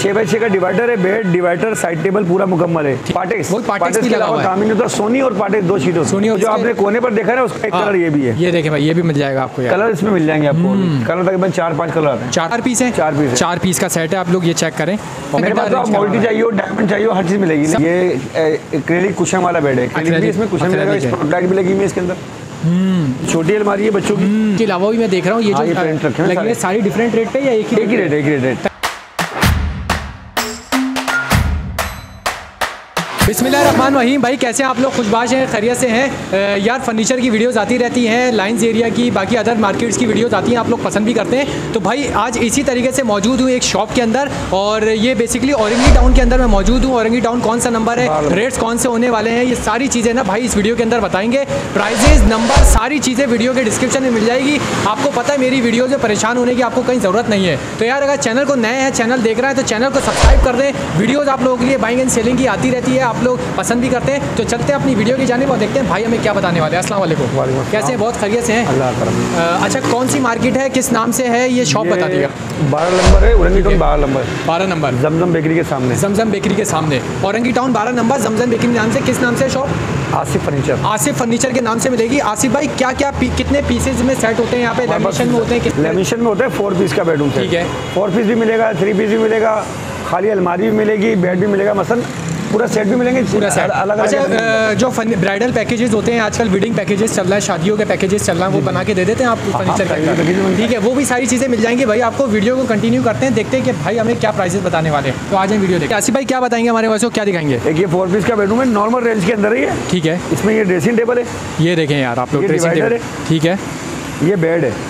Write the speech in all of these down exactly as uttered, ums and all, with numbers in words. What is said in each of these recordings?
छह बाई छह का डिवाइडर है, बेड डिवाइडर साइड टेबल पूरा मुकम्मल है। पाटेक्स पाटेक्स के अलावा काम ही नहीं होता, सोनी और पाटेक्स दो शीट होती है। जो आपने कोने पर देखा है उसका एक कलर ये भी है। ये देखें भाई, ये भी मिल जाएगा आपको, कलर इसमें मिल जाएंगे आपको। कलर तकरीबन चार पांच कलर आते हैं। चार पीस है, चार पीस चार पीस का सेट है। आप लोग ये चेक करें, मेरे पास तो मल्टी चाहिए, डायमंड चाहिए, हर चीज मिलेगी। ये एक्रेलिक कुशन वाला बेड है, इसमें कुशन मिलेगा, स्पॉटलाइट भी लगी हुई है इसके अंदर। छोटी अलमारी है बच्चों की। के अलावा भी मैं देख रहा हूँ ये जो प्रिंट रखे हैं सारी, सारी डिफरेंट रेट पे या एक ही एक ही रेट एक ही रेट। बिस्मिल्लाहिर्रहमानिर्रहीम। भाई कैसे हैं आप लोग? खुशबाश हैं, खैरियत से हैं? यार फर्नीचर की वीडियोस आती रहती हैं, लाइंस एरिया की, बाकी अदर मार्केट्स की वीडियोस आती हैं, आप लोग पसंद भी करते हैं। तो भाई आज इसी तरीके से मौजूद हूँ एक शॉप के अंदर, और ये बेसिकली औरंगी टाउन के अंदर मैं मौजूद हूँ। औरंगी टाउन कौन सा नंबर है, रेट्स कौन से होने वाले हैं, ये सारी चीज़ें ना भाई इस वीडियो के अंदर बताएंगे। प्राइजेज, नंबर, सारी चीज़ें वीडियो के डिस्क्रिप्शन में मिल जाएगी। आपको पता है मेरी वीडियो से परेशान होने की आपको कहीं ज़रूरत नहीं है। तो यार अगर चैनल को नए हैं, चैनल देख रहे हैं तो चैनल को सब्सक्राइब कर दें। वीडियोज़ आप लोगों के लिए बाइंग एंड सेलिंग की आती रहती है, आप लोग पसंद भी करते हैं। तो चलते हैं अपनी वीडियो की जानिब और देखते हैं भाई हमें क्या बताने वाले हैं। अस्सलाम वालेकुम, कैसे हैं? बहुत खैरियत से हैं? अल्लाह करम। अच्छा, कौन सी मार्केट है, किस नाम से है ये शॉप? बता दिएगा। बारह नंबर है औरंगी टाउन, बारह नंबर बारह नंबर जमजम बेकरी के सामने। जमजम बेकरी के सामने औरंगी टाउन बारह नंबर जमजम बेकरी नाम से। किस नाम से shop? Asif furniture. Asif furniture के नाम से मिलेगी। आसिफ भाई क्या क्या पी, कितने पीसेज में सेट होते हैं यहाँ पे? लेमिनेशन में होते हैं? लेमिनेशन में होता है फोर पीस का बेडरूम। ठीक है, फोर पीस भी मिलेगा, थ्री पीस भी मिलेगा, खाली अलमारी भी मिलेगी, बेड भी मिलेगा, मसलन पूरा सेट भी मिलेंगे, पूरा सेट अलग अलग। अच्छा, जो ब्राइडल पैकेजेस होते हैं आजकल, वेडिंग पैकेजेस चल रहा है, शादियों के पैकेजेस चल रहा है, वो बना के दे देते हैं आप फर्नीचर के? ठीक है, वो भी सारी चीज़ें मिल जाएंगी भाई आपको। वीडियो को कंटिन्यू करते हैं, देखते हैं कि भाई हमें क्या प्राइसेस बताने वाले हैं। तो आज हम वीडियो देखते हैं। आसिफ भाई क्या बताएंगे हमारे पास, क्या दिखाएंगे? एक ये फोर पीस का बेडरूम है, नॉर्मल रेंज के अंदर ही है। ठीक है, इसमें ये ड्रेसिंग टेबल है, ये देखें यार आप लोग, ड्रेसिंग टेबल। ठीक है, ये बेड है,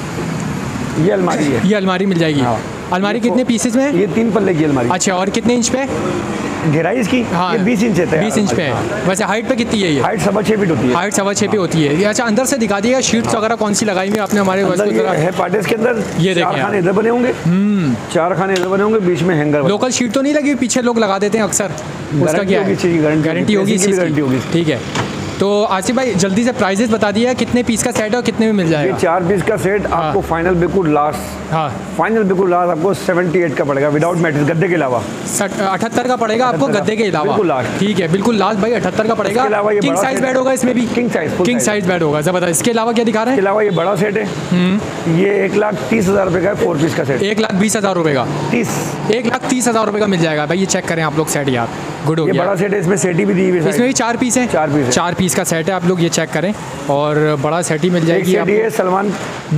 ये अलमारी है, ये अलमारी मिल जाएगी। अलमारी कितने पीसेज में? ये तीन पल्ले की अलमारी। अच्छा, और कितने इंच पे गहराई इसकी? हाँ, ये बीस इंच है। बीस इंच पे है। वैसे हाइट पे कितनी है ये? हाइट सवा छः फीट होती है। हाइट सवा छः फीट होती है। अच्छा, अंदर से दिखा दिएगा शीट्स वगैरह कौन सी लगाई हुई है आपने हमारे पास? है पार्टेस के अंदर ये चार खाने इधर बने होंगे, चार खाने इधर बने होंगे, बीच में हैंगर। लोकल शीट तो नहीं लगी? पीछे लोग लगा देते हैं अक्सर, उसका क्या है? गारंटी होगी, गारंटी होगी। ठीक है, तो आसिफ भाई जल्दी से प्राइजेस बता दिया, कितने पीस का सेट है और कितने में मिल जाएगा? ये चार पीस का सेट आपको फाइनल बिल्कुल लास्ट, हाँ फाइनल बिल्कुल लास्ट आपको अठहत्तर का पड़ेगा, विदाउट मैट्रेस, गद्दे के अलावा। अठहत्तर का पड़ेगा आपको गद्दे के अलावा? बिल्कुल लास्ट। ठीक है, बिल्कुल लास्ट भाई, अठहत्तर का पड़ेगा। किंग साइज बेड होगा इसमें भी? King size, king size bed होगा, जबरदस्त। इसके अलावा क्या दिखा रहे हैं? इसके अलावा ये बड़ा सेट है, ये एक लाख तीस हज़ार रुपये का फोर पीस का सेट। एक लाख बीस हज़ार रुपये का तीस एक लाख तीस हज़ार रुपये का मिल जाएगा भाई। ये चेक करें आप लोग सेट यार, गुड हो गया। बड़ा सेट है, इसमें सेटी भी दी हुई है, इसमें भी चार पीस है। चार पीस चार पीस का सेट है, आप लोग ये चेक करें, और बड़ा सेट ही मिल जाएगी। ये सलमान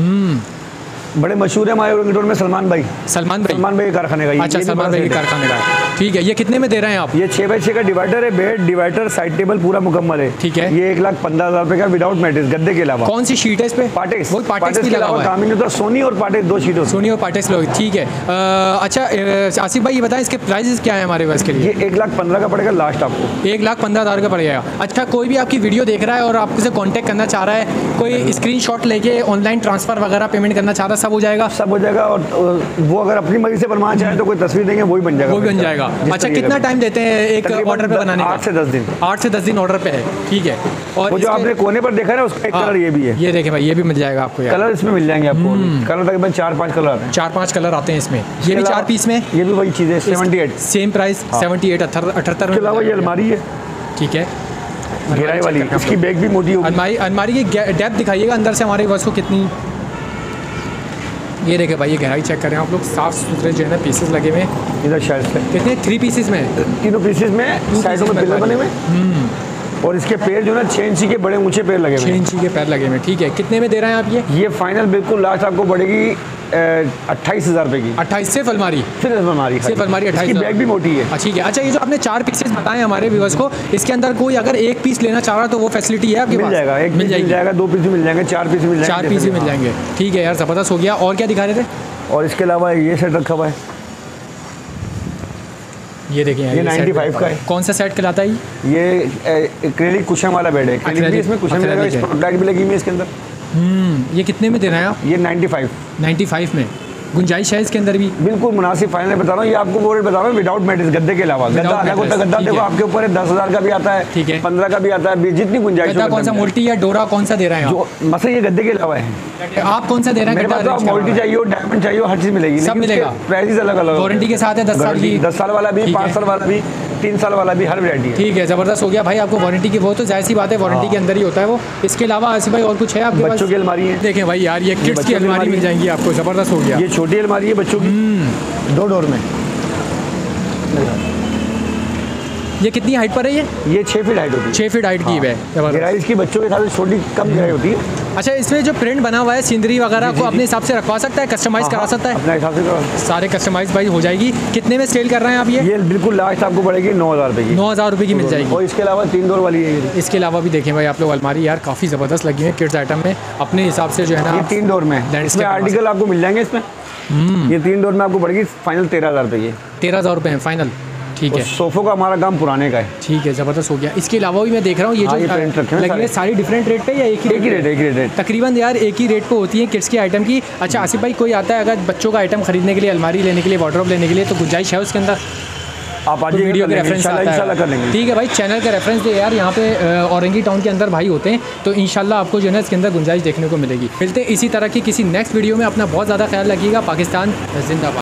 बड़े मशहूर है हमारे औरंगी टाउन में, सलमान भाई। सलमान भाई सलमान भाई कारखाने का। अच्छा, सलमान भाई कारखाने का। ठीक है, ये कितने में दे रहे हैं आप? ये छह बाई छह का डिवाइडर है, बेड डिवाइडर साइड टेबल पूरा मुकम्मल है। ठीक है, ये एक लाख पंद्रह हजार रुपए का विदाउट मैट्रेस, गद्दे के अलावा। कौन सी शीट है इस पे? पाटेक्स। वो पाटेक्स भी लगा हुआ है। काम ही नहीं होता, सोनी और पाटेक्स दो शीट होती है। सोनी और पाटेक्स लोग। ठीक है, अच्छा आसिफ भाई ये बताएं इसके प्राइसेस क्या है हमारे पास के लिए? ये एक लाख पंद्रह का पड़ेगा लास्ट आपको, एक लाख पंद्रह हज़ार का पड़ेगा। अच्छा, कोई भी आपकी वीडियो देख रहा है और आपसे कांटेक्ट करना चाह रहा है, कोई स्क्रीनशॉट लेके ऑनलाइन ट्रांसफर वगैरह पेमेंट करना चाह रहा है, सब हो जाएगा? सब हो जाएगा, और वो अगर अपनी मर्जी से बनवाना चाहे तो कोई तस्वीर देंगे वो भी बन जाएगा, वो भी बन जाएगा। अच्छा, कितना टाइम देते हैं एक ऑर्डर पे बनाने का? आठ से दस दिन आठ से दस दिन ऑर्डर पे है। ठीक है, और वो जो आपने कोने पर देखा है उसका एक कलर ये भी है। ये देखें भाई, ये भी मिल जाएगा आपको यार। कलर इसमें मिल जाएंगे आपको, कलर तकरीबन चार पांच कलर आते हैं। चार पांच कलर आते हैं इसमें। ये भी चार पीस में, ये भी वही चीज़ है, seventy eight same price, seventy eight अठहत्तर में। इसके अलावा ये अलमारी है, ठीक है, गहराई वाली, इसकी बैग भी मोटी होगी। अलमारी अलमारी की डेप्थ दिखाइएगा अंदर से हमारे बस को कितनी। ये देखे भाई, ये गहराई चेक करें आप लोग, साफ सुथरे जो है ना पीसेस लगे हुए हैं। इधर शेल्फ है, कितने? थ्री पीसेस में, तीनों पीसेस में साइडों में पिलर बने हुए, और इसके पैर जो ना छः इंची के बड़े ऊंचे पैर लगे हुए, छः इंची के पैर लगे हुए। ठीक है, कितने में दे रहे हैं आप ये? ये फाइनल बिल्कुल लास्ट आपको पड़ेगी अट्ठाईस हज़ार रुपये की। अट्ठाईस सिर्फ अलमारी? सिर्फ अलमारी, सिर्फ अलमारी अट्ठाईस। बैग भी मोटी है। ठीक है, अच्छा ये जो आपने चार पीसेस बताए हमारे व्यूअर्स को, इसके अंदर कोई अगर एक पीस लेना चाह रहा है तो वो फैसिलिटी है आपके पास? मिल जाएगा, एक मिल जाएगा, दो पीस भी मिल जाएंगे, चार पीस मिल जाएंगे, चार पीस भी मिल जाएंगे। ठीक है यार, ज़बरदस्त हो गया। और क्या दिखा रहे थे? और इसके अलावा ये सेट रखा हुआ है, ये देखिए, ये पचानवे का है। कौन सा सेट कहलाता है ये? एक्रेलिक कुशन वाला बेड है, इसमें कुशन मिलेगा, स्पॉटलाइट भी लगी हुई है इसके अंदर। हम्म, ये कितने में दे रहे हैं आप? ये पचानवे पचानवे में। गुंजाइश है इसके अंदर भी? बिल्कुल मुनासिब फाइनल बता रहा हूँ, ये आपको वो रेट बता रहा हूँ विदाउट मेट्रेस, गद्दे के अलावा। गद्दा अलग होता है, गद्दा देखो आपके ऊपर है, दस हजार का भी आता है, ठीक है, पंद्रह का भी आता है, जितनी गुंजाइश। कौन सा मोल्टी या डोरा कौन सा दे रहे हैं जो मसला ये गद्दे के अलावा है। आप कौन सा दे रहे हैं? मेरे पास मोल्टी चाहिए, डायमंड चाहिए, हर चीज मिलेगी, सब मिलेगा, प्राइस अलग अलग, वारंटी के साथ है, दस साल की, दस साल वाला भी, पाँच साल वाला भी, तीन साल वाला भी, हर वैरायटी है। ठीक है, जबरदस्त हो गया भाई। आपको वारंटी की, वो तो जाहिर सी बात है, वारंटी के अंदर ही होता है वो। इसके अलावा आसिफ भाई और कुछ है आपके पास? बच्चों की अलमारी है, देखें भाई यार, ये किड्स की अलमारी मिल जाएंगी आपको, जबरदस्त हो गया। ये छोटी अलमारी है बच्चों की, दो डोर में। ये कितनी हाइट पर है? ये ये छः फीट हाइट होती है, छः फीट हाइट की है। गहराई इसकी बच्चों के साथ छोटी कम गहराई होती है। अच्छा, इसमें जो प्रिंट बना हुआ है सीनरी वगैरह को अपने हिसाब से रखवा सकता है, कस्टमाइज करा सकता है? अपने हिसाब से सारे कस्टमाइज भाई हो जाएगी। कितने में सेल कर रहे हैं आप ये? ये बिल्कुल लास्ट आपको पड़ेगी नौ हज़ार रुपये की, नौ हज़ार रुपये की मिल जाएगी। और इसके अलावा तीन डोर वाली है। इसके अलावा भी देखें भाई आप लोग, अलमारी यार काफ़ी ज़बरदस्त लगी है किड्स आइटम में, अपने हिसाब से जो है ना। ये तीन डोर में, इसमें आर्टिकल आपको मिल जाएंगे इसमें। ये तीन डोर में आपको पड़ेगी फाइनल तेरह हज़ार रुपये की, तेरह हज़ार रुपये है फाइनल। ठीक है, सोफों का हमारा काम पुराने का है। ठीक है, ज़बरदस्त हो गया। इसके अलावा भी मैं देख रहा हूँ ये हाँ, जो प्रिंट रखे लगी है सारी डिफरेंट रेट पे या एक ही एक ही रेट एक ही रेट तकरीबन यार एक ही रेट पे होती है किड्स की आइटम की। अच्छा आसिफ भाई, कोई आता है अगर बच्चों का आइटम खरीदने के लिए, अलमारी लेने के लिए, वार्डरोब लेने के लिए, तो गुंजाइश है उसके अंदर? आप आज तो वीडियो के रेफरेंस आता है, ठीक है भाई, चैनल का रेफरेंस दे यार। यहाँ पे औरंगी टाउन के अंदर भाई होते हैं, तो इंशाल्लाह आपको जो है ना इसके अंदर गुंजाइश देखने को मिलेगी। मिलते हैं इसी तरह की किसी नेक्स्ट वीडियो में। अपना बहुत ज़्यादा ख्याल रखिएगा। पाकिस्तान जिंदाबाद।